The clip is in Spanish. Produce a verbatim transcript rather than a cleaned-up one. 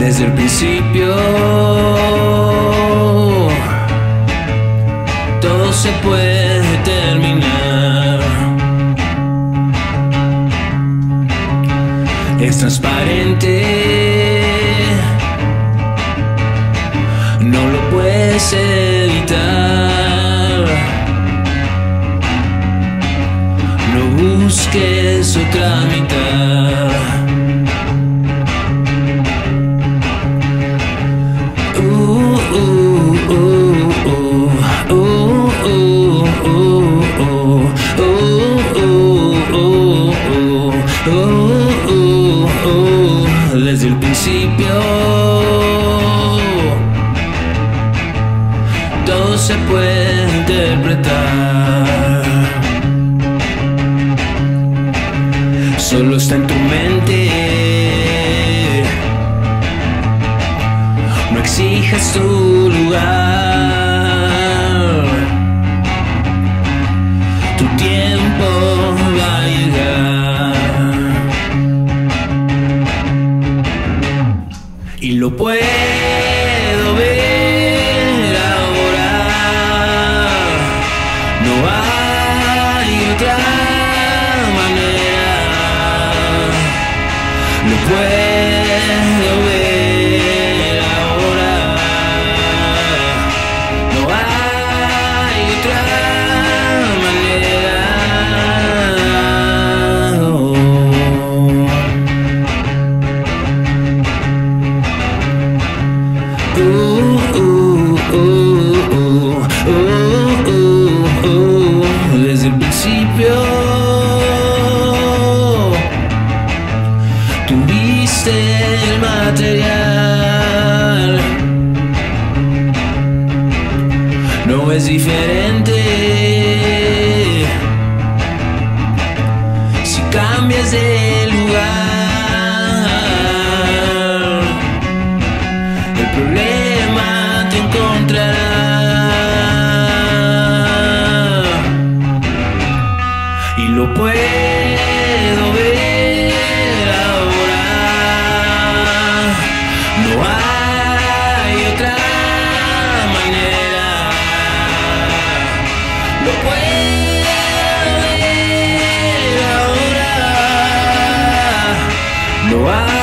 desde el principio. Todo se puede terminar. Es transparente, no lo puedes evitar. No busques otra mitad. Desde el principio todo se puede interpretar. Solo está en tu mente. No exijas tu lugar. Tu tiempo va a llegar. Y lo puedo ver ahora. No hay otra manera. Lo puedo ver ahora. No hay otra manera. Oh. Uh, uh, uh, uh, uh, uh, uh, desde el principio tuviste el material. No es diferente si cambias de lugar. El problema te encontrará. Y lo puedo ver ahora. No hay otra manera. Lo puedo ver ahora. No hay